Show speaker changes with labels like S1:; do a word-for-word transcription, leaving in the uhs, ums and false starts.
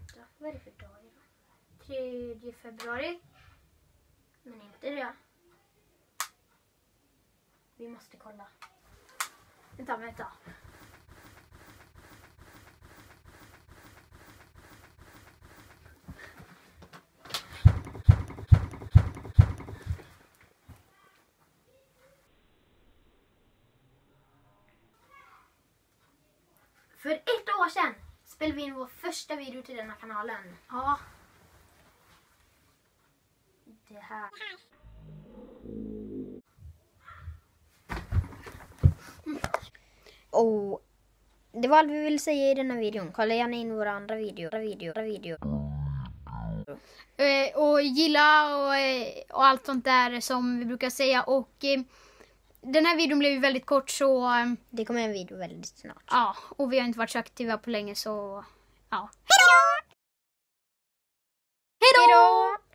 S1: vänta, vad är det för dag idag? tredje februari. Men inte det. Vi måste kolla. Vänta, vänta. För ett år sedan spelade vi in vår första video till denna kanalen. Ja. Det här. Och det var allt vi ville säga i denna videon. Kolla gärna in våra andra videor. video, video.
S2: Eh, och gilla och, eh, och allt sånt där som vi brukar säga. Och eh, den här videon blev ju väldigt kort så... Eh,
S1: det kommer en video väldigt snart.
S2: Ja, och vi har inte varit så aktiva på länge så... Ja.
S1: Hej då! Hej då!